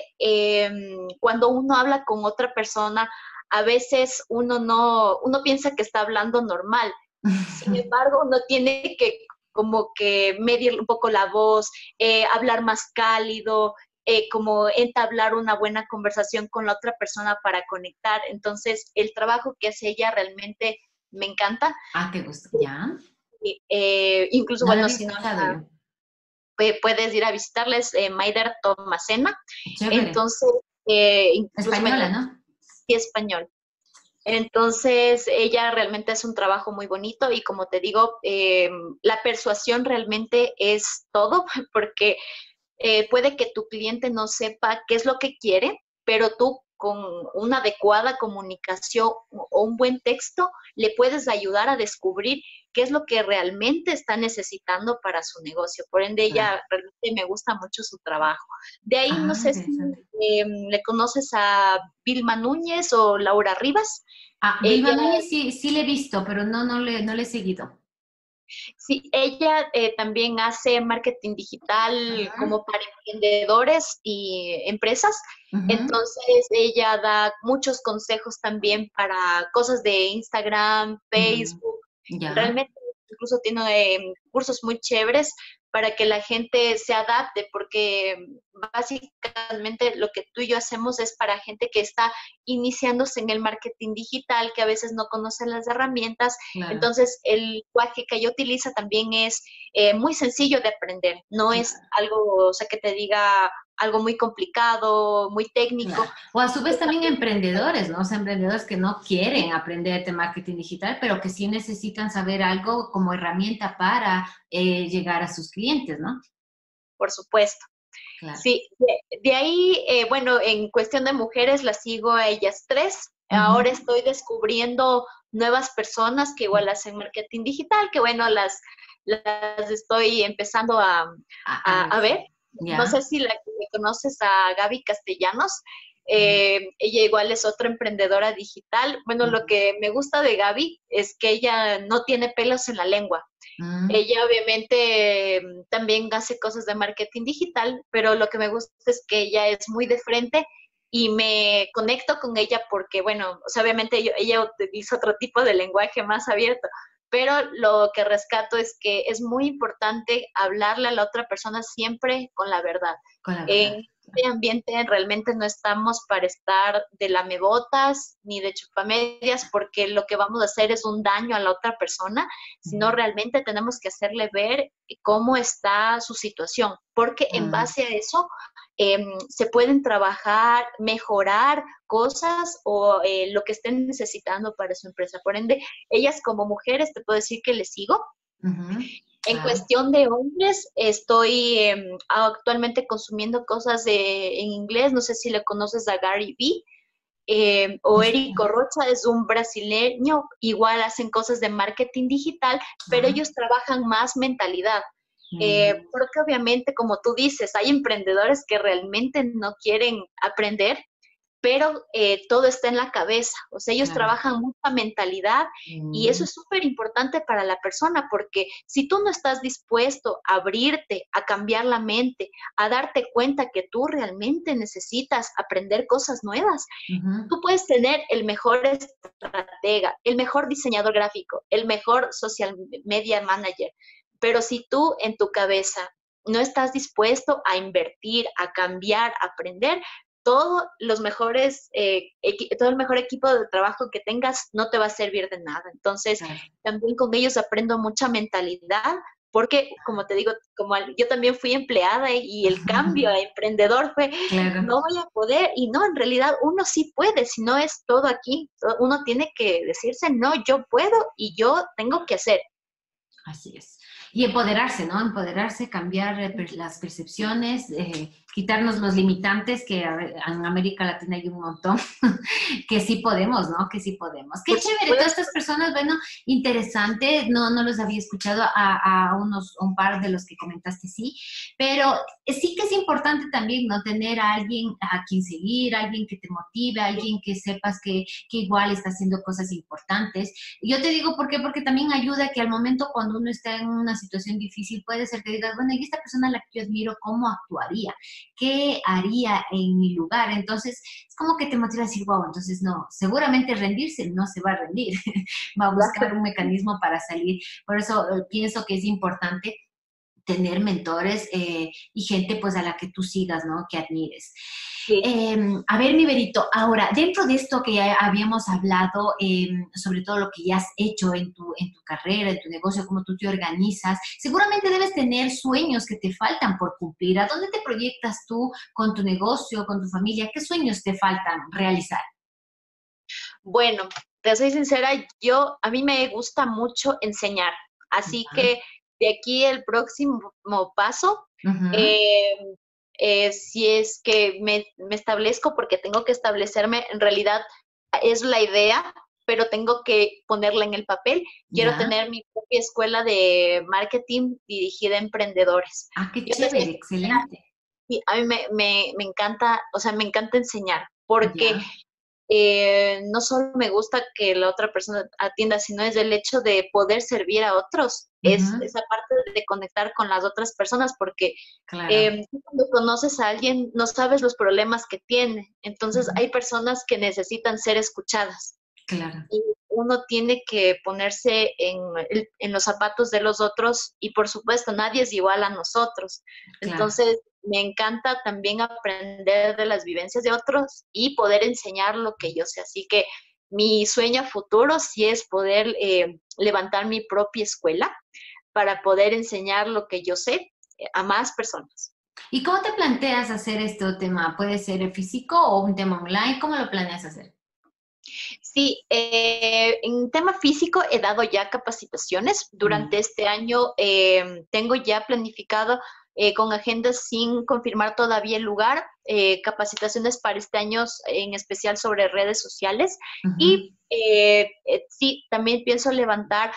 cuando uno habla con otra persona, a veces uno piensa que está hablando normal. Sin embargo, uno tiene que como que medir un poco la voz, hablar más cálido, como entablar una buena conversación con la otra persona para conectar. Entonces, el trabajo que hace ella realmente me encanta. Ah, te gusta, ya. Incluso, No lo bueno, había si no, escuchado yo. puedes ir a visitarles, Maider Tomacena. Chévere. Entonces, incluso, bueno, Española, ¿no? sí español. Entonces, ella realmente hace un trabajo muy bonito y como te digo, la persuasión realmente es todo, porque puede que tu cliente no sepa qué es lo que quiere, pero tú con una adecuada comunicación o un buen texto le puedes ayudar a descubrir qué es lo que realmente está necesitando para su negocio. Por ende, Claro. ella realmente me gusta mucho su trabajo. De ahí, no Ah, sé si interesante. le conoces a Vilma Núñez o Laura Rivas. Ah, Vilma Ella, Núñez sí, sí le he visto, pero no le he seguido. sí, ella también hace marketing digital Ajá. como para emprendedores y empresas. Ujú. Entonces, ella da muchos consejos también para cosas de Instagram, Mm, Facebook. ya. Realmente incluso tiene cursos muy chéveres para que la gente se adapte, porque básicamente lo que tú y yo hacemos es para gente que está iniciándose en el marketing digital, que a veces no conoce las herramientas. Claro, Entonces, el lenguaje que ella utiliza también es muy sencillo de aprender, no es claro, algo, o sea, que te diga algo muy complicado, muy técnico. claro. O a su vez también emprendedores, ¿no? O sea, emprendedores que no quieren Sí, aprender de marketing digital, pero que sí necesitan saber algo como herramienta para llegar a sus clientes, ¿no? por supuesto. Claro. Sí, de ahí, bueno, en cuestión de mujeres las sigo a ellas tres. Ahora Ujú. estoy descubriendo nuevas personas que igual hacen marketing digital, que bueno, las estoy empezando A ver, a ver. No ya. sé si la que conoces a Gaby Castellanos. Ella igual es otra emprendedora digital. Bueno, lo Ujú. que me gusta de Gaby es que ella no tiene pelos en la lengua. Mm, Ella obviamente también hace cosas de marketing digital, pero lo que me gusta es que ella es muy de frente y me conecto con ella porque, bueno, o sea, obviamente ella utiliza otro tipo de lenguaje más abierto, pero lo que rescato es que es muy importante hablarle a la otra persona siempre con la verdad. con la verdad. En este ambiente realmente no estamos para estar de lamebotas ni de chupamedias, porque lo que vamos a hacer es un daño a la otra persona, sino Ujú. realmente tenemos que hacerle ver cómo está su situación, porque en Mm, base a eso se pueden trabajar, mejorar cosas o lo que estén necesitando para su empresa. Por ende, ellas como mujeres, te puedo decir que les sigo. ujú. En Ah, cuestión de hombres, estoy actualmente consumiendo cosas en inglés. No sé si le conoces a Gary Vee. O me Eric suena. Rocha es un brasileño, igual hacen cosas de marketing digital, pero Ah, ellos trabajan más mentalidad. mm, Porque obviamente, como tú dices, hay emprendedores que realmente no quieren aprender, pero todo está en la cabeza. O sea, ellos claro. trabajan mucha mentalidad y eso Mm, es súper importante para la persona, porque si tú no estás dispuesto a abrirte, a cambiar la mente, a darte cuenta que tú realmente necesitas aprender cosas nuevas, ujú. tú puedes tener el mejor estratega, el mejor diseñador gráfico, el mejor social media manager, pero si tú en tu cabeza no estás dispuesto a invertir, a cambiar, a aprender, todo el mejor equipo de trabajo que tengas no te va a servir de nada. Entonces, Claro. también con ellos aprendo mucha mentalidad, porque, como te digo, yo también fui empleada y el cambio a emprendedor fue, Claro. no voy a poder, y no, en realidad uno sí puede, si no es todo aquí, uno tiene que decirse, no, yo puedo y yo tengo que hacer. Así es. Y empoderarse, ¿no? Empoderarse, cambiar las percepciones, quitarnos los limitantes, que en América Latina hay un montón, que sí podemos, ¿no? Que sí podemos. Qué Por chévere, todas supuesto. estas personas, bueno, interesante, no los había escuchado a un par de los que comentaste, sí, pero sí que es importante también, ¿no? Tener a alguien a quien seguir, alguien que te motive, alguien que sepas que igual está haciendo cosas importantes. Y yo te digo, ¿por qué? Porque también ayuda que al momento cuando uno está en una situación difícil, puede ser que digas, bueno, y esta persona a la que yo admiro, ¿cómo actuaría? ¿Qué haría en mi lugar? Entonces, es como que te motiva a decir, wow, entonces no, seguramente rendirse no se va a rendir, va a buscar un mecanismo para salir. Por eso pienso que es importante tener mentores y gente pues a la que tú sigas, ¿no? Que admires. Sí. A ver, mi Berito, ahora, dentro de esto que ya habíamos hablado, sobre todo lo que ya has hecho en tu carrera, en tu negocio, cómo tú te organizas, seguramente debes tener sueños que te faltan por cumplir. ¿A dónde te proyectas tú con tu negocio, con tu familia? ¿Qué sueños te faltan realizar? Bueno, te soy sincera, a mí me gusta mucho enseñar, así Ya. que de aquí el próximo paso, Ujú. eh, si es que me establezco, porque tengo que establecerme, en realidad es la idea, pero tengo que ponerla en el papel. Quiero Ya. tener mi propia escuela de marketing dirigida a emprendedores. Ah, qué Yo te soy chévere, sincera, excelente. y a mí me encanta, o sea, me encanta enseñar, porque Ya. no solo me gusta que la otra persona atienda, sino es el hecho de poder servir a otros, es Ujú. esa parte de conectar con las otras personas, porque Claro. tú cuando conoces a alguien no sabes los problemas que tiene, entonces Ujú. hay personas que necesitan ser escuchadas Claro. y uno tiene que ponerse en los zapatos de los otros y por supuesto nadie es igual a nosotros. Claro. Entonces me encanta también aprender de las vivencias de otros y poder enseñar lo que yo sé. Así que mi sueño a futuro sí es poder levantar mi propia escuela para poder enseñar lo que yo sé a más personas. ¿Y cómo te planteas hacer este tema? ¿Puede ser físico o un tema online? ¿Cómo lo planeas hacer? Sí, en tema físico he dado ya capacitaciones. Durante Ya. este año tengo ya planificado con agendas sin confirmar todavía el lugar, capacitaciones para este año en especial sobre redes sociales. Ujú. Y sí, también pienso levantar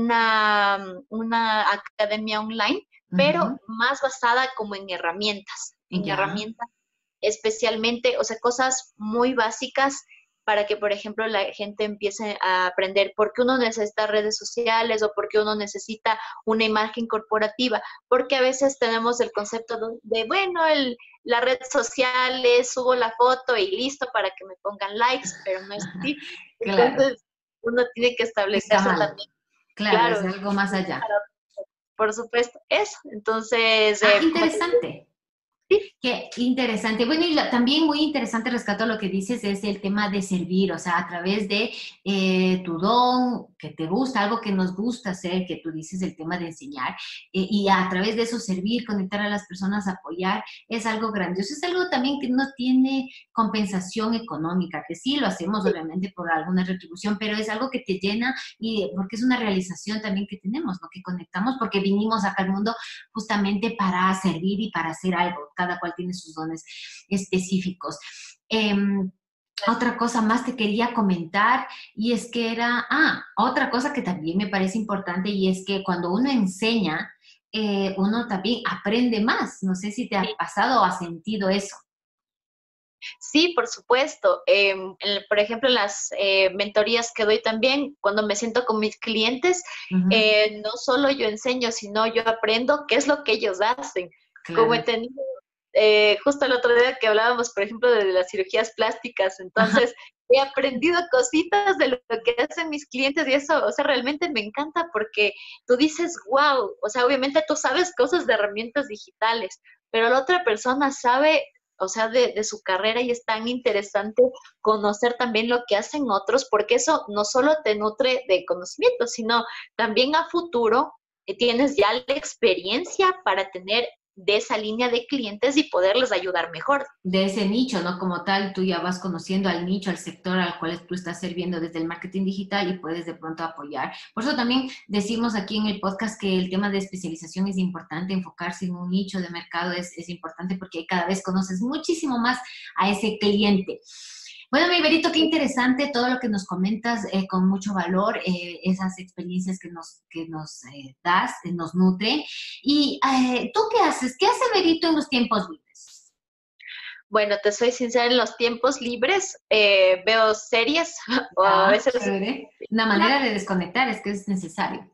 una academia online, pero Ujú. más basada como en Ya. herramientas especialmente, o sea, cosas muy básicas para que, por ejemplo, la gente empiece a aprender por qué uno necesita redes sociales o por qué uno necesita una imagen corporativa, porque a veces tenemos el concepto de bueno, la red social es subo la foto y listo para que me pongan likes, pero no es así. Claro, Entonces, uno tiene que está establecerse mal. también, Claro, es claro, algo más allá. por supuesto, eso. Entonces, Ah, como te digo, interesante. sí, Qué interesante. Bueno, y también muy interesante, rescato lo que dices, es el tema de servir, o sea, a través de tu don, que te gusta, algo que nos gusta hacer, que tú dices, el tema de enseñar, y a través de eso servir, conectar a las personas, apoyar, es algo grandioso. Es algo también que no tiene compensación económica, que sí lo hacemos obviamente por alguna retribución, pero es algo que te llena y porque es una realización también que tenemos, ¿no? Que conectamos porque vinimos acá al mundo justamente para servir y para hacer algo. Cada cual tiene sus dones específicos. Eh, otra cosa más te quería comentar y es que otra cosa que también me parece importante y es que cuando uno enseña, uno también aprende más. No sé si te ha sí. pasado o has sentido eso. Sí, por supuesto. Por ejemplo, en las mentorías que doy también, cuando me siento con mis clientes, Ujú. no solo yo enseño, sino yo aprendo qué es lo que ellos hacen. Como he Claro. tenido justo el otro día que hablábamos, por ejemplo, de las cirugías plásticas, Ajá. entonces he aprendido cositas de lo que hacen mis clientes y eso, o sea, realmente me encanta porque tú dices, wow, o sea, obviamente tú sabes cosas de herramientas digitales, pero la otra persona sabe, o sea, de su carrera y es tan interesante conocer también lo que hacen otros, porque eso no solo te nutre de conocimiento, sino también a futuro. tienes ya la experiencia para tener de esa línea de clientes y poderles ayudar mejor. De ese nicho, ¿no? Como tal, tú ya vas conociendo al nicho, al sector al cual tú estás sirviendo desde el marketing digital y puedes de pronto apoyar. Por eso también decimos aquí en el podcast que el tema de especialización es importante, enfocarse en un nicho de mercado es importante porque cada vez conoces muchísimo más a ese cliente. Bueno, mi Berito, qué interesante todo lo que nos comentas, con mucho valor, esas experiencias que nos das, nos nutren. ¿Y tú qué haces? ¿Qué hace Berito en los tiempos libres? Bueno, te soy sincera, en los tiempos libres veo series o a Ah, veces... chévere. Una manera de desconectar es que es necesario.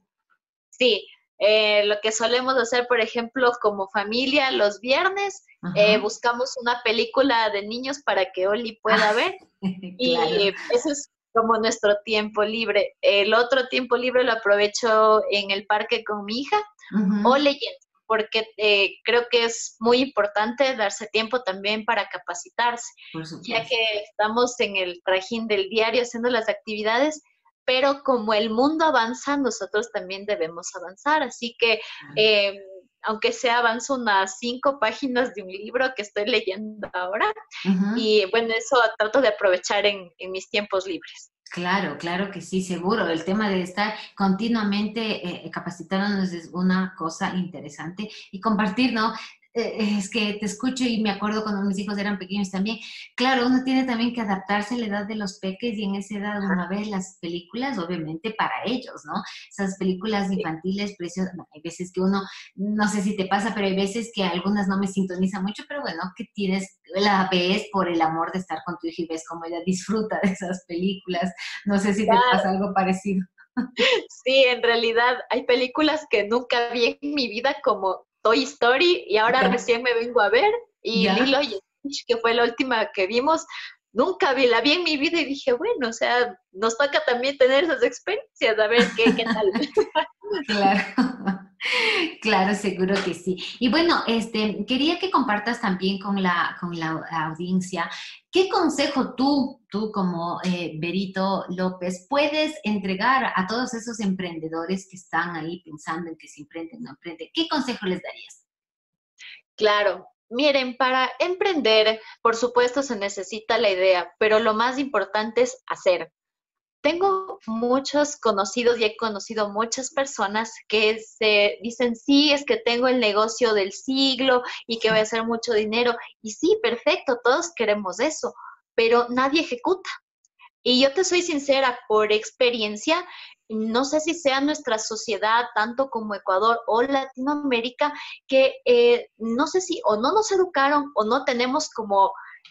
Sí, lo que solemos hacer, por ejemplo, como familia, los viernes, Ajá. buscamos una película de niños para que Oli Ah, pueda ver claro. y ese es como nuestro tiempo libre. El otro tiempo libre lo aprovecho en el parque con mi hija o Ujú, leyendo, porque creo que es muy importante darse tiempo también para capacitarse, por ya supuesto. que estamos en el trajín del diario haciendo las actividades, pero como el mundo avanza, nosotros también debemos avanzar. Así que, eh, aunque sea, avanzo unas 5 páginas de un libro que estoy leyendo ahora, Ujú. y bueno, eso trato de aprovechar en mis tiempos libres. Claro, claro que sí, seguro. El tema de estar continuamente capacitándonos es una cosa interesante y compartir, ¿no? Es que te escucho y me acuerdo cuando mis hijos eran pequeños también. Claro, uno tiene también que adaptarse a la edad de los peques y en esa edad uno ve las películas, obviamente, para ellos, ¿no? Esas películas infantiles preciosas. Bueno, hay veces que uno, no sé si te pasa, pero hay veces que algunas no me sintonizan mucho, pero bueno, que tienes, la ves por el amor de estar con tu hija y ves cómo ella disfruta de esas películas. No sé si te pasa algo parecido. Sí, en realidad hay películas que nunca vi en mi vida como Toy Story y ahora Ya, recién me vengo a ver y ya. Lilo y Stitch, que fue la última que vimos, nunca vi, la vi en mi vida y dije, bueno, o sea, nos toca también tener esas experiencias, a ver qué tal. Claro, claro, seguro que sí. Y bueno, quería que compartas también con la audiencia, ¿qué consejo tú como Berito López puedes entregar a todos esos emprendedores que están ahí pensando en que se emprenden o no emprenden? ¿Qué consejo les darías? Claro, miren, para emprender, por supuesto, se necesita la idea, pero lo más importante es hacer. Tengo muchos conocidos y he conocido muchas personas que se dicen, sí, es que tengo el negocio del siglo y que voy a hacer mucho dinero. Y sí, perfecto, todos queremos eso, pero nadie ejecuta. Y yo te soy sincera, por experiencia, no sé si sea nuestra sociedad, tanto como Ecuador o Latinoamérica, que no sé si o no nos educaron o no tenemos como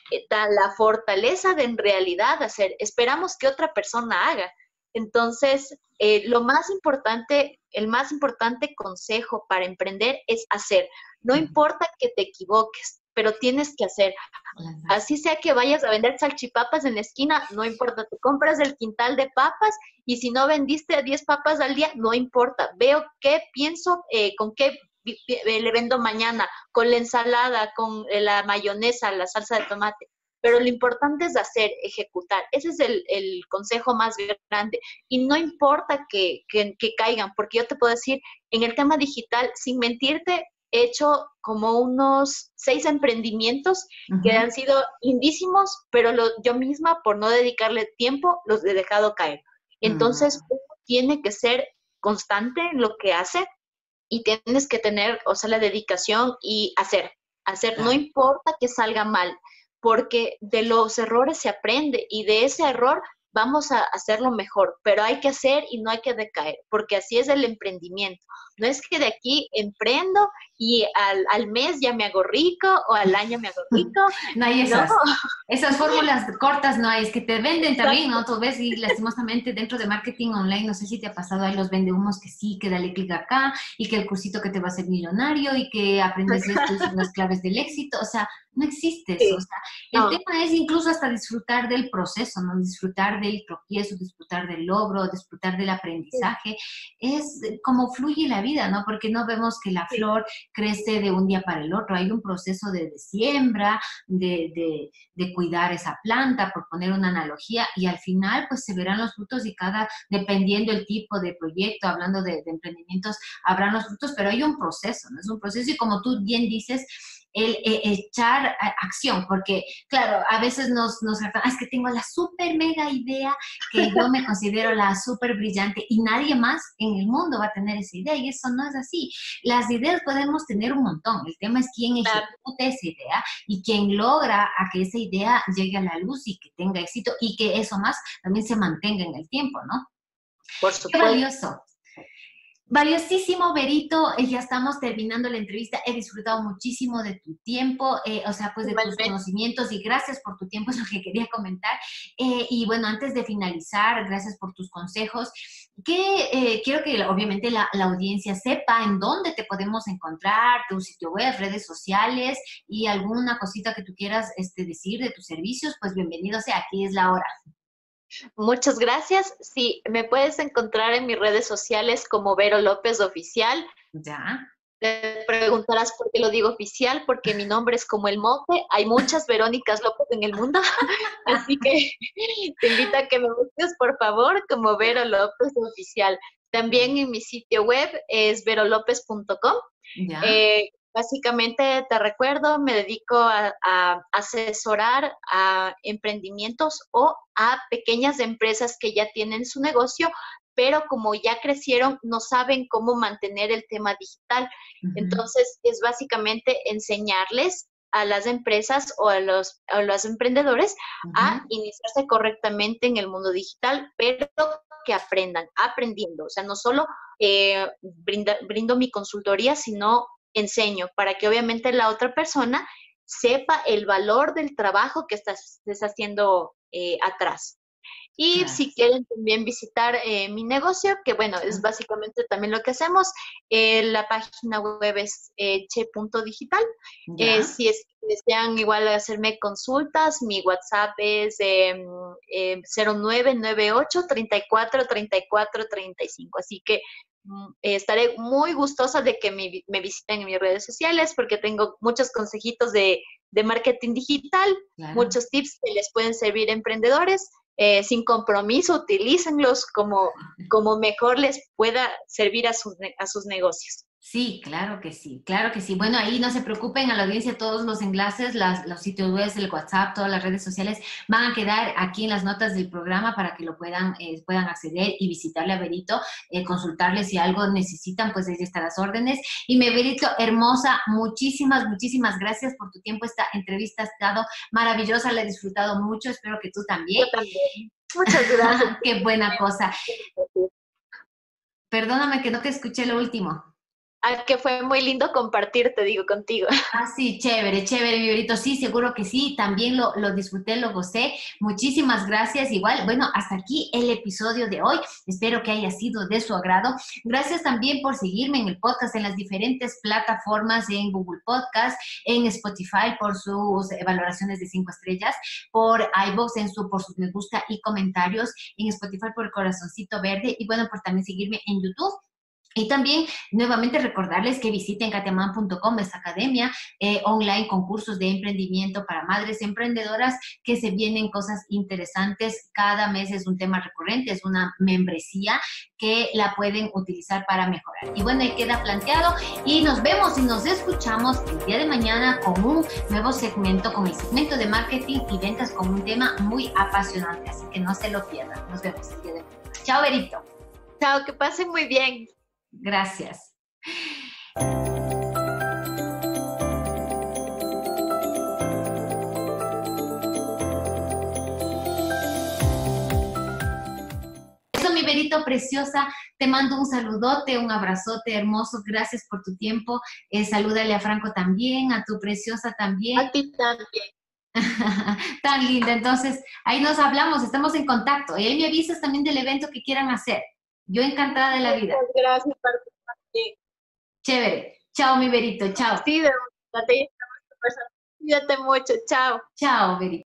la fortaleza de en realidad hacer. Esperamos que otra persona haga. Entonces, lo más importante, el más importante consejo para emprender es hacer. No importa que te equivoques, pero tienes que hacer. Así sea que vayas a vender salchipapas en la esquina, no importa, te compras el quintal de papas y si no vendiste 10 papas al día, no importa. Veo qué pienso, con qué le vendo mañana, con la ensalada, con la mayonesa, la salsa de tomate. Pero lo importante es hacer, ejecutar. Ese es el consejo más grande. Y no importa que caigan, porque yo te puedo decir, en el tema digital, sin mentirte, he hecho como unos 6 emprendimientos que Ujú, han sido lindísimos, pero yo misma, por no dedicarle tiempo, los he dejado caer. Entonces, mm, uno tiene que ser constante en lo que hace y tienes que tener, o sea, la dedicación y hacer, no claro. importa que salga mal, porque de los errores se aprende y de ese error vamos a hacerlo mejor, pero hay que hacer y no hay que decaer, porque así es el emprendimiento. No es que de aquí emprendo y al mes ya me hago rico o al año me hago rico, No hay no, esas fórmulas cortas no hay, es que te venden también, exacto, ¿no? Tú ves y lastimosamente dentro de marketing online, no sé si te ha pasado, ahí los vende humos que sí, que dale clic acá y que el cursito que te va a hacer millonario y que aprendes esto y son las claves del éxito, o sea, no existe eso, o sí, sea, el no, tema es incluso hasta disfrutar del proceso, ¿no? Disfrutar del tropiezo, disfrutar del logro, disfrutar del sí, aprendizaje, es como fluye la vida, ¿no? Porque no vemos que la Sí. flor crece de un día para el otro. Hay un proceso de siembra, de cuidar esa planta, por poner una analogía, y al final pues se verán los frutos y dependiendo el tipo de proyecto, hablando de emprendimientos, habrán los frutos, pero hay un proceso, ¿no? Es un proceso y como tú bien dices, el echar acción, porque claro, a veces es que tengo la súper mega idea, que yo me considero la súper brillante y nadie más en el mundo va a tener esa idea y eso no es así. Las ideas podemos tener un montón, el tema es quién Claro. ejecuta esa idea y quién logra a que esa idea llegue a la luz y que tenga éxito y que eso más también se mantenga en el tiempo, ¿no? Por Qué supuesto. valioso. Valiosísimo, Berito. Ya estamos terminando la entrevista. He disfrutado muchísimo de tu tiempo, o sea, pues de tus Igualmente. conocimientos y gracias por tu tiempo, es lo que quería comentar. Y bueno, antes de finalizar, gracias por tus consejos. Quiero que obviamente la audiencia sepa en dónde te podemos encontrar, tu sitio web, redes sociales y alguna cosita que tú quieras decir de tus servicios, pues bienvenido sea, aquí es la hora. Muchas gracias. Sí, me puedes encontrar en mis redes sociales como Vero López Oficial. Ya. Te preguntarás por qué lo digo oficial, porque mi nombre es como el mote. Hay muchas Verónicas López en el mundo, así que te invito a que me busques, por favor, como Vero López Oficial. También en mi sitio web es verolopez.com. Ya. Básicamente, te recuerdo, me dedico a asesorar a emprendimientos o a pequeñas empresas que ya tienen su negocio, pero como ya crecieron, no saben cómo mantener el tema digital. Ujú. Entonces, es básicamente enseñarles a las empresas o a los emprendedores a Ujú. iniciarse correctamente en el mundo digital, pero que aprendan, aprendiendo. O sea, no solo brindo mi consultoría, sino enseño para que obviamente la otra persona sepa el valor del trabajo que estás haciendo atrás. Y Claro. si quieren también visitar mi negocio, que bueno, es básicamente también lo que hacemos, la página web es che.digital. Ya. Si es que desean igual hacerme consultas, mi WhatsApp es 0998 34 34 35. Así que estaré muy gustosa de que me visiten en mis redes sociales porque tengo muchos consejitos de marketing digital, Claro. muchos tips que les pueden servir a emprendedores. Sin compromiso, utilícenlos como mejor les pueda servir a sus negocios. Sí, claro que sí, claro que sí. Bueno, ahí no se preocupen a la audiencia, todos los enlaces, los sitios web, el WhatsApp, todas las redes sociales van a quedar aquí en las notas del programa para que lo puedan acceder y visitarle a Berito, consultarle si algo necesitan, pues desde estar a las órdenes. Y me Berito, hermosa, muchísimas, muchísimas gracias por tu tiempo. Esta entrevista ha estado maravillosa, la he disfrutado mucho, espero que tú también. Yo también. Muchas gracias. Qué buena cosa. Perdóname que no te escuché lo último. Que fue muy lindo compartir, te digo, contigo. Ah, sí, chévere, chévere, mi Berito. Sí, seguro que sí. También lo disfruté, lo gocé. Muchísimas gracias. Igual, bueno, hasta aquí el episodio de hoy. Espero que haya sido de su agrado. Gracias también por seguirme en el podcast, en las diferentes plataformas, en Google Podcast, en Spotify por sus valoraciones de 5 estrellas, por iVoox por sus me gusta y comentarios, en Spotify por el corazoncito verde y bueno, por también seguirme en YouTube. Y también nuevamente recordarles que visiten katiaman.com, esta academia online con cursos de emprendimiento para madres emprendedoras, que se vienen cosas interesantes. Cada mes es un tema recurrente, es una membresía que la pueden utilizar para mejorar. Y bueno, ahí queda planteado y nos vemos y nos escuchamos el día de mañana con un nuevo segmento, con el segmento de marketing y ventas con un tema muy apasionante. Así que no se lo pierdan. Nos vemos el día de mañana. Chao, Berito. Chao, que pasen muy bien. Gracias. Eso, mi Berito preciosa, te mando un saludote, un abrazote hermoso, gracias por tu tiempo. Salúdale a Franco también, a tu preciosa también. A ti también. Tan linda, entonces ahí nos hablamos, estamos en contacto. Y ahí me avisas también del evento que quieran hacer. Yo encantada de la vida. Muchas gracias por compartir. Chévere. Chao, mi Berito, chao. Sí, de verdad, cuídate mucho. Chao. Chao, Berito.